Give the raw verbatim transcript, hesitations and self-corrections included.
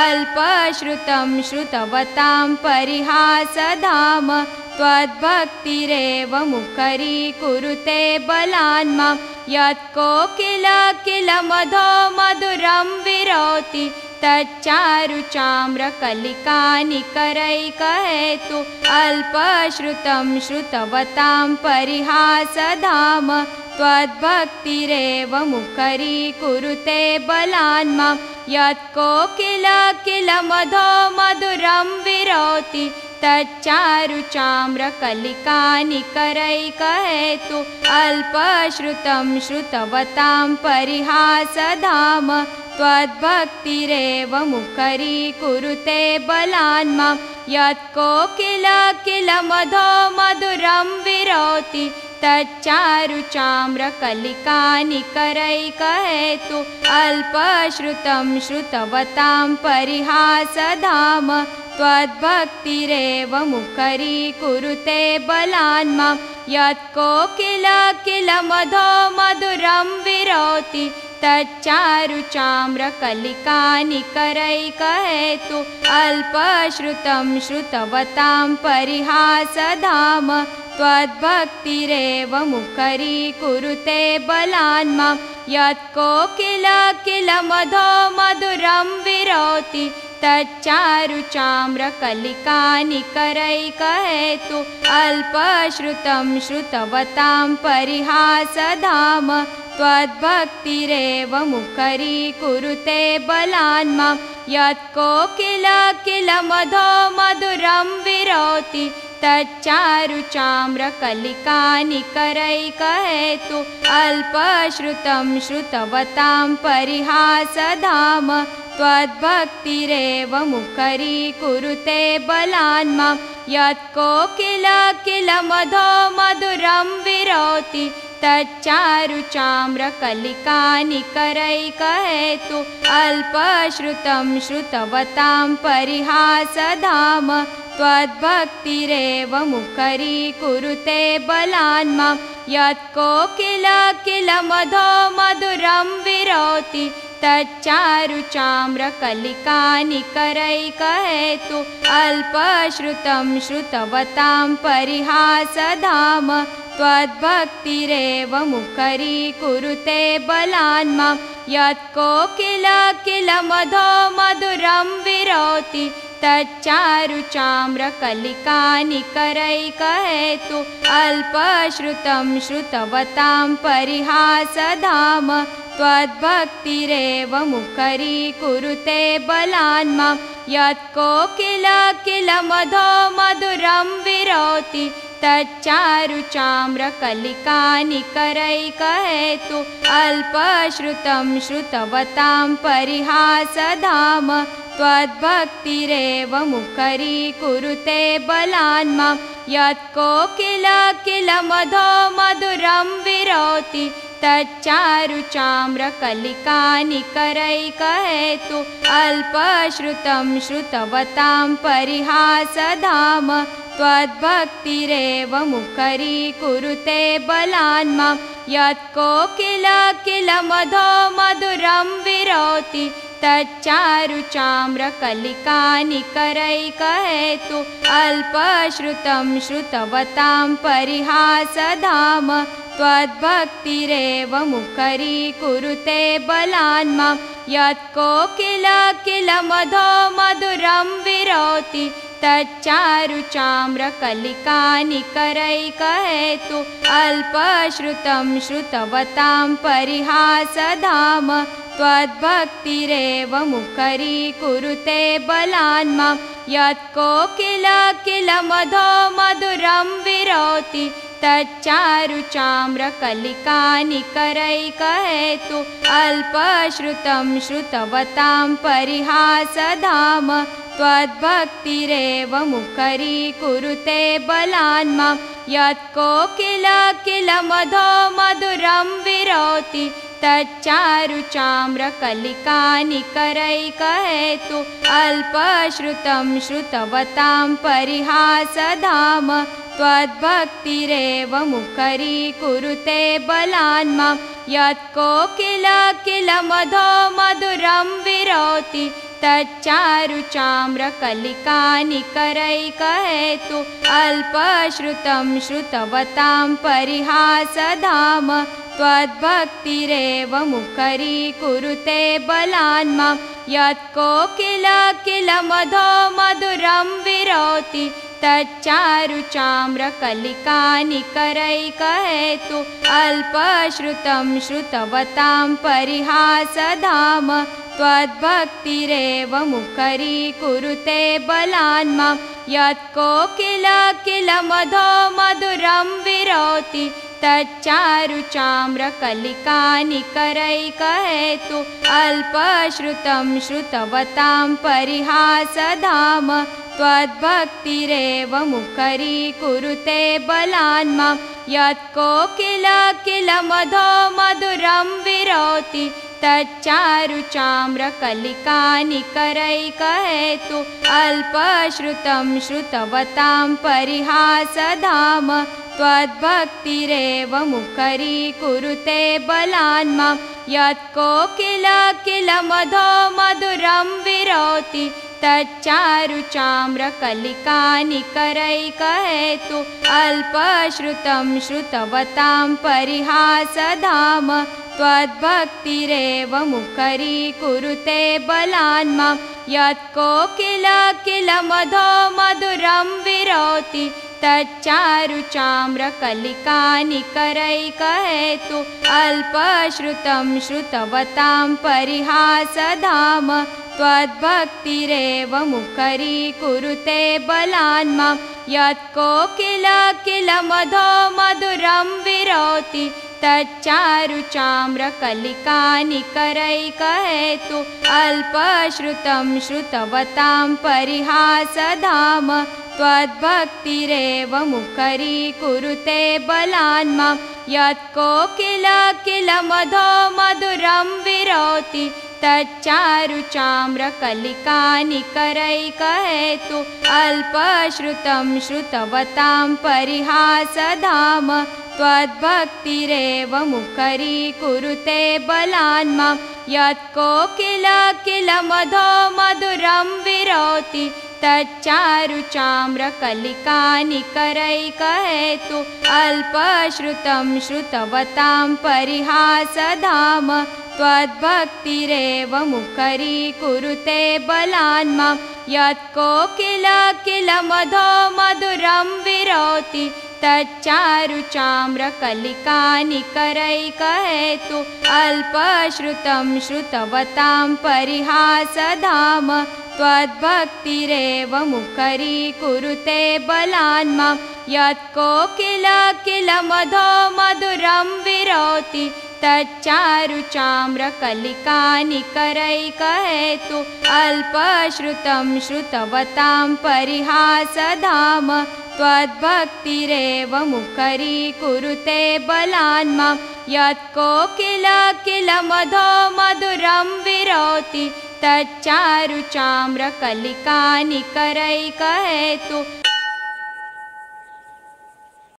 अल्पश्रुतं श्रुतवतां परिहासधाम त्वद्भक्तिरेव मुखरीकुरुते बलान् मां यत्कोकिल किल मधो मधुरं विरोति तच्चारुचाम्रकलिकानिकरैकहेतु अल्पश्रुतं श्रुतवतां परिहासधाम त्वद्भक्तिरेव मुखरीकुरुते बलान् मां यत्कोकिल किल मधो मधुरं विरोति तच्चारुचाम्रकलिकानिकरैकहेतु अल्पश्रुतं श्रुतवतां परिहासधाम त्वद्भक्तिरेव मुखरीकुरुते बलान् मां यत्कोकिल किल मधो मधुरं विरोति तच्चारुचाम्रकलिकानिकरैकहेतु अल्पश्रुतं श्रुतवतां परिहासधाम त्वद्भक्तिरेव मुखरीकुरुते बलान् मां यत्कोकिल किल मधो मधुरं विरोति तच्चारुचाम्रकलिकानिकरैकहेतु अल्पश्रुतं श्रुतवतां परिहासधाम त्वद्भक्तिरेव मुखरीकुरुते बलान् मां यत्कोकिल किल मधो मधुरं विरोति तच्चारुचाम्रकलिकानिकरैकहेतु अल्पश्रुतं श्रुतवतां परिहासधाम त्वद्भक्तिरेव मुखरीकुरुते बलान् मां यत्कोकिल किल मधो मधुरं विरोति तच्चारुचाम्रकलिकानिकरैकहेतु अल्पश्रुतं श्रुतवतां परिहासधाम त्वद्भक्तिरेव मुखरीकुरुते बलान् मां यत्कोकिल किल मधो मधुरं विरोति तच्चारुचाम्रकलिकानिकरैकहेतु अल्पश्रुतं श्रुतवतां परिहासधाम त्वद्भक्तिरेव मुखरीकुरुते बलान् मां यत्कोकिल किल मधो मधुरं विरोति तच्चारुचाम्रकलिकानिकरैकहेतु अल्पश्रुतं श्रुतवतां परिहासधाम त्वद्भक्तिरेव मुखरीकुरुते बलान् मां यत्कोकिल किल मधो मधुरं विरोति तच्चारुचाम्रकलिकानिकरैकहेतु अल्पश्रुतं श्रुतवतां परिहासधाम त्वद्भक्तिरेव मुखरीकुरुते बलान् मां यत्कोकिल किल मधो मधुरं विरोति तच्चारुचाम्रकलिकानिकरैकहेतु अल्पश्रुतं श्रुतवतां परिहासधाम त्वद्भक्तिरेव मुखरीकुरुते बलान् मां यत्कोकिल किल मधो मधुरं विरोति तच्चारुचाम्रकलिकानिकरैकहेतु अल्पश्रुतं श्रुतवतां परिहासधाम त्वद्भक्तिरेव मुखरीकुरुते बलान् मां यत्कोकिल किल मधो मधुरं विरोति तच्चारुचाम्रकलिकानिकरैकहेतु अल्पश्रुतं श्रुतवतां परिहासधाम त्वद्भक्तिरेव मुखरीकुरुते बलान् मां यत्कोकिल किल मधो मधुरं विरोति तच्चारुचाम्रकलिकानिकरैकहेतु अल्पश्रुतं श्रुतवतां परिहासधाम त्वद्भक्तिरेव मुखरीकुरुते बलान् मां यत्कोकिल किल मधो मधुरं विरोति तच्चारुचाम्रकलिकानिकरैकहेतु अल्पश्रुतं श्रुतवतां परिहासधाम त्वद्भक्तिरेव मुखरीकुरुते बलान् मां यत्कोकिल किल मधो मधुरं विरोति तच्चारुचाम्रकलिकानिकरैकहेतु अल्पश्रुतं श्रुतवतां परिहासधाम त्वद्भक्तिरेव मुखरीकुरुते बलान् मां यत्कोकिलकिलमधो मधुरं विरोति तच्चारुचाम्रकलिकानिकरैकहेतु अल्पश्रुतं श्रुतवतां परिहासधाम त्वद्भक्तिरेव मुखरीकुरुते बलान् मां यत्कोकिलकिलमधो मधुरं विरोति तच्चारुचाम्रकलिकानिकरैकहेतु अल्पश्रुतं श्रुतवतां परिहासधाम त्वद्भक्तिरेव मुखरीकुरुते बलान् मां यत्कोकिलकिलमधो मधुरं विरोति तच्चारुचाम्रकलिकानिकरैकहेतु अल्पश्रुतं श्रुतवतां परिहासधाम त्वद्भक्तिरेव मुखरीकुरुते बलान् मां यत्कोकिलकिलमधो मधुरं विरोति तच्चारुचाम्रकलिकानिकरैकहेतु अल्पश्रुतं श्रुतवतां परिहासधाम त्वद्भक्तिरेव मुखरीकुरुते बलान् मां यत्कोकिलकिलमधो मधुरं विरोति तच्चारुचाम्रकलिकानिकरैकहेतु अल्पश्रुतं श्रुतवतां परिहासधाम त्वद्भक्तिरेव मुखरीकुरुते बलान् मां यत्कोकिलकिलमधो मधुरं विरोति तच्चारुचाम्रकलिकानिकरैकहेतु अल्पश्रुतं श्रुतवतां परिहासधाम त्वद्भक्तिरेव मुखरीकुरुते बलान् मां यत्कोकिलकिलमधो मधुरं विरोति तच्चारुचाम्रकलिकानिकरैकहेतु अल्पश्रुतं श्रुतवतां परिहासधाम त्वद्भक्तिरेव मुखरीकुरुते बलान् मां यत्कोकिलकिलमधो मधुरं विरोति तच्चारुचाम्रकलिकानिकरैकहेतु अल्पश्रुतं श्रुतवतां परिहासधाम त्वद्भक्तिरेव मुखरीकुरुते बलान् मां यत्कोकिलकिलमधो मधुरं विरोति तच्चारुचाम्रकलिकानिकरैकहेतु अल्पश्रुतं श्रुतवतां परिहासधाम त्वद्भक्तिरेव मुखरीकुरुते बलान् मां यत्कोकिलकिलमधो मधुरं विरोति तच्चारुचाम्रकलिकानिकरैकहेतु अल्पश्रुतं श्रुतवतां परिहासधाम त्वद्भक्तिरेव मुखरीकुरुते बलान् मां यत्कोकिलकिलमधो मधुरं विरोति तच्चारुचाम्रकलिकानिकरैकहेतु अल्पश्रुतं श्रुतवतां परिहासधाम त्वद्भक्तिरेव मुखरीकुरुते बलान् मां यत्कोकिलकिलमधो मधुरं विरोति तच्चारुचाम्रकलिकानिकरैकहेतु